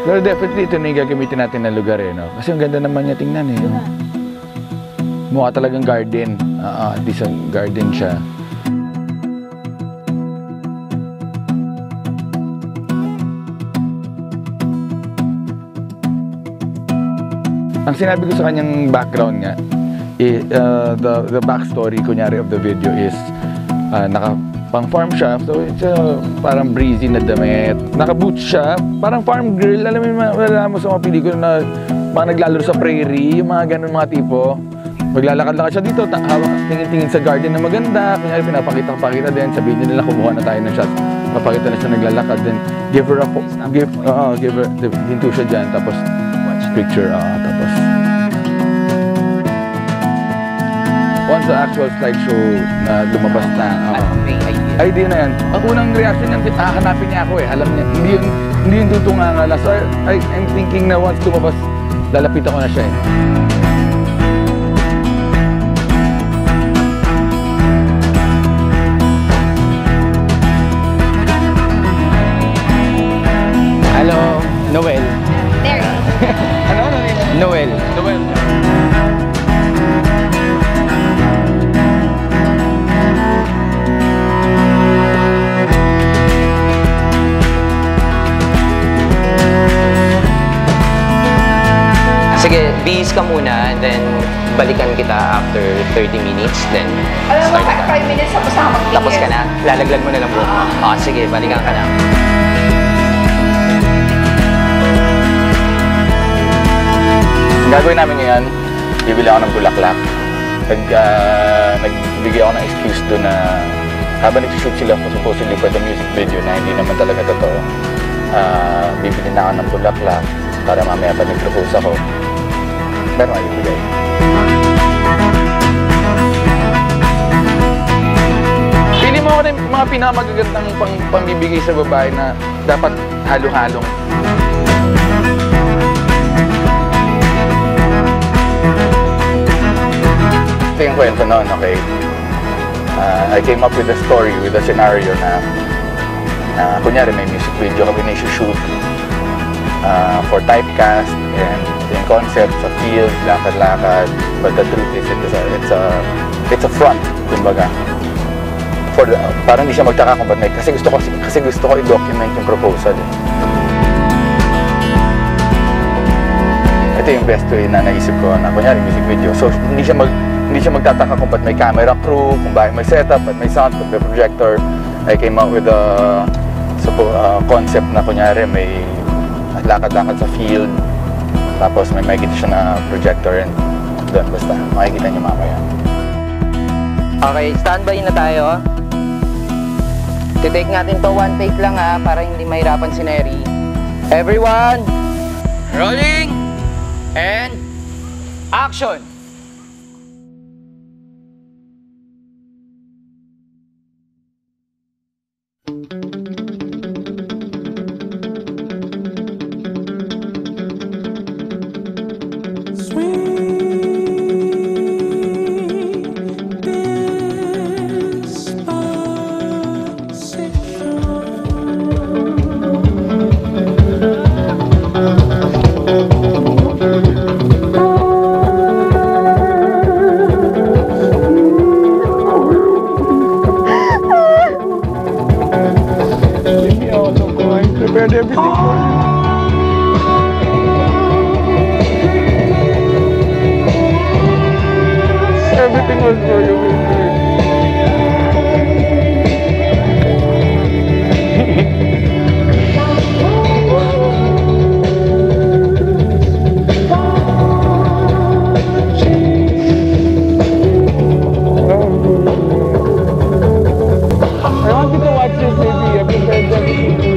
Pero definitely ito na yung gagamitin natin na lugar eh, no? Kasi ang ganda naman niya tingnan eh. No? Mukha talagang garden. At least ang garden siya. Ang sinabi ko sa kanyang background nga, the backstory kunyari of the video is pang farm siya, so it's parang breezy na damit. Naka-boots siya, parang farm girl. Alam mo sa mga pelikula na mga naglalaro sa prairie, yung mga ganun mga tipo. Maglalakad-lakad siya dito, hawak, tingin-tingin sa garden na maganda. Kunyari pinapakita din, sabihin nila kumuha na tayo ng shot. Papakita na siya naglalakad, then give her hinto siya dyan, tapos picture, tapos once the actual slideshow na lumabas na, idea na yan. Ang unang reaction niya, hanapin niya ako eh. Alam niya, hindi yung tutunganga. So I'm thinking na once lumabas, lalapitan ko na siya eh. Hello, Noel. There. Ano name? Noel. Noel. Sige, bihis ka muna, and then balikan kita after 30 minutes, then Alam mo, start 5 minutes tapos na mag-bihis. Tapos ka na? Lalaglag mo na lang buhok mo. Sige, balikan ka na. Ang gagawin namin ngayon, bibili ako ng bulaklak. Nagbigay ako ng excuse doon na habang nag-shoot sila supposedly for the music video na hindi naman talaga totoo, bibili na ako ng bulaklak para mamaya pa nag-propose ako. Pero nga ibigay. Pili mo ako rin mga pinamagagandang pambibigay sa babae na dapat halo-halong. Ito yung kwento noon, okay? I came up with a story, with a scenario na kunyari may music video kami na shoot for typecast and yung concept sa field, lakad-lakad, but the truth is it's a front, kumbaga. Parang hindi siya magtaka kung ba't may, kasi gusto ko i-document yung proposal. Ito yung best way na naisip ko na kunyari music video. So hindi siya magtataka kung ba't may camera crew, kung bakit may setup, ba't may sound, ba't may projector. I came out with a concept na kunyari may lakad-lakad sa field, tapos may makikita siya na projector, and doon basta makikita niyo mamaya. Okay, standby na tayo. Titake natin to one take lang ha, para hindi mahirapan si Neri. Everyone, rolling, and action! Prepared everything for you. Everything was for you. I want you to watch this movie. I prepared everything.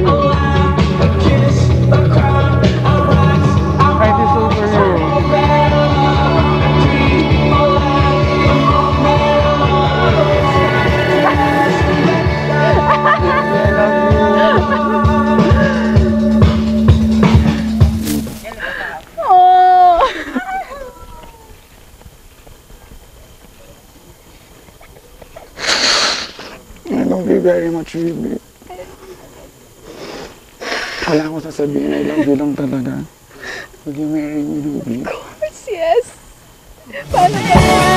I love you very much, Ruby. Wala akong sasabihin. I love you lang talaga. Will you marry me, Ruby? Of course, yes. Paano ba?